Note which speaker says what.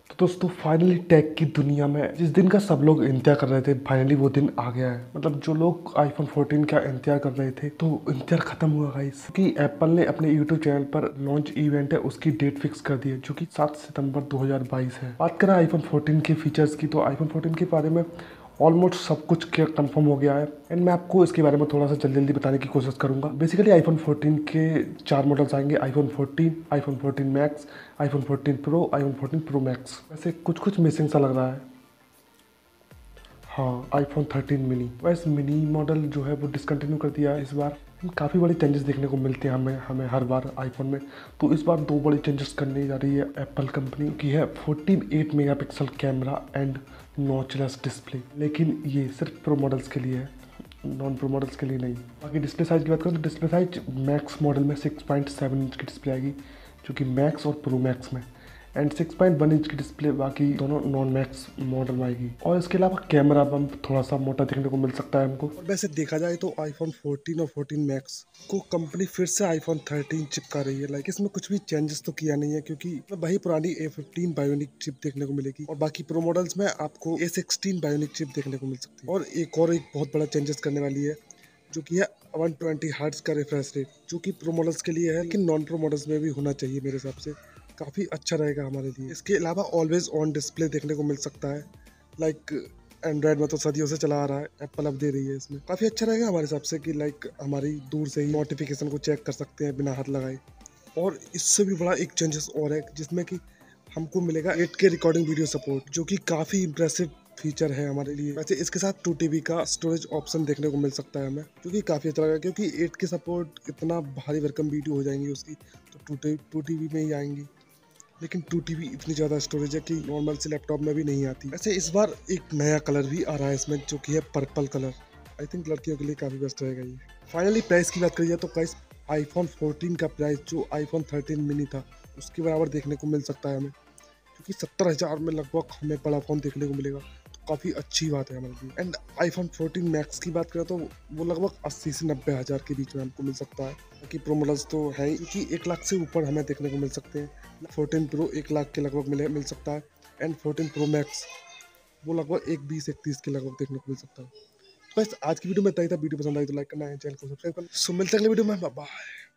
Speaker 1: तो दोस्तों finally take की दुनिया में जिस दिन का सब लोग इंतजार कर रहे थे, फाइनली वो दिन आ गया है। मतलब जो लोग आईफोन 14 का इंतजार कर रहे थे, तो इंतजार खत्म हुआ गाइस, कि एप्पल ने अपने यूट्यूब चैनल पर लॉन्च इवेंट है उसकी डेट फिक्स कर दी है, जो कि 7 सितंबर 2022 है। बात करें आईफोन 14 के फीचर्स की, तो आईफोन 14 के बारे में ऑलमोस्ट सब कुछ कंफर्म हो गया है एंड मैं आपको इसके बारे में थोड़ा सा जल्दी जल्दी बताने की कोशिश करूंगा। बेसिकली आईफोन 14 के 4 मॉडल्स आएंगे, iPhone 14, iPhone 14 max, iPhone 14 pro, iPhone 14 pro max. वैसे कुछ कुछ मिसिंग सा लग रहा है। हाँ, आईफोन 13 मिनी, वैसे मिनी मॉडल जो है वो डिसकंटिन्यू कर दिया है इस बार। काफ़ी बड़े चेंजेस देखने को मिलते हैं हमें हर बार आईफोन में। तो इस बार दो बड़े चेंजेस करने जा रही है एप्पल कंपनी की है, 48 megapixel camera and notchless display. लेकिन ये सिर्फ प्रो मॉडल्स के लिए है, नॉन प्रो मॉडल्स के लिए नहीं। बाकी डिस्प्ले साइज की बात करें तो डिस्प्ले साइज मैक्स मॉडल में 6.7 इंच की डिस्प्ले आएगी, जो कि मैक्स और प्रो मैक्स में, एंड 6.1 इंच की डिस्प्ले बाकी दोनों नॉन मैक्स मॉडल में आएगी। और इसके अलावा कैमरा बम्प थोड़ा सा मोटा देखने को मिल सकता है हमको। और वैसे देखा जाए तो आईफोन 14 और 14 मैक्स को कंपनी फिर से आईफोन 13 चिपका रही है। लाइक इसमें कुछ भी चेंजेस तो किया नहीं है, क्योंकि वही पुरानी A15 बायोनिक चिप देखने को मिलेगी और बाकी प्रो मॉडल्स में आपको A16 बायोनिक चिप देखने को मिल सकती है। और एक बहुत बड़ा चेंजेस करने वाली है, जो कि है 120 हर्ट्ज का रिफ्रेश रेट, जो कि प्रो मॉडल्स के लिए है, लेकिन नॉन प्रो मॉडल्स में भी होना चाहिए मेरे हिसाब से। काफ़ी अच्छा रहेगा हमारे लिए। इसके अलावा ऑलवेज ऑन डिस्प्ले देखने को मिल सकता है। लाइक एंड्रॉयड में तो सदियों से चला आ रहा है, एप्पल अब दे रही है इसमें। काफ़ी अच्छा रहेगा हमारे हिसाब से कि लाइक हमारी दूर से ही नोटिफिकेशन को चेक कर सकते हैं बिना हाथ लगाए। और इससे भी बड़ा एक चेंजेस और है, जिसमें कि हमको मिलेगा 8K रिकॉर्डिंग वीडियो सपोर्ट, जो कि काफ़ी इंप्रेसिव फीचर है हमारे लिए। वैसे इसके साथ 2 TB का स्टोरेज ऑप्शन देखने को मिल सकता है हमें, जो कि काफ़ी अच्छा लगेगा, क्योंकि 8K सपोर्ट इतना भारी भरकम वीडियो हो जाएंगी उसकी, तो 2 TB में ही आएंगी। लेकिन 2 TB इतनी ज़्यादा स्टोरेज है कि नॉर्मल से लैपटॉप में भी नहीं आती। वैसे इस बार एक नया कलर भी आ रहा है इसमें, जो कि है पर्पल कलर। आई थिंक लड़कियों के लिए काफ़ी बेस्ट रहेगा ये। फाइनली प्राइस की बात करिए तो प्राइस आईफोन 14 का प्राइस जो आईफोन 13 मिनी था उसके बराबर देखने को मिल सकता है हमें, क्योंकि 70,000 में लगभग हमें बड़ा फ़ोन देखने को मिलेगा। तो काफ़ी अच्छी बात है हमारे लिए। एंड आईफोन 14 मैक्स की बात करें तो वो लगभग 80 से 90,000 के बीच में हमको मिल सकता है। बाकी प्रो मॉडल्स तो है ही, क्योंकि 1 लाख से ऊपर हमें देखने को मिल सकते हैं। 14 प्रो 1 लाख के लगभग मिल सकता है, एंड 14 प्रो मैक्स वो लगभग 1,20-1,30 के लगभग देखने को मिल सकता है। बस आज की वीडियो में इतना ही था। वीडियो पसंद आई तो लाइक करना है, चैनल को सब्सक्राइब करना। सो मिलते हैं अगले वीडियो में, बाय बाय।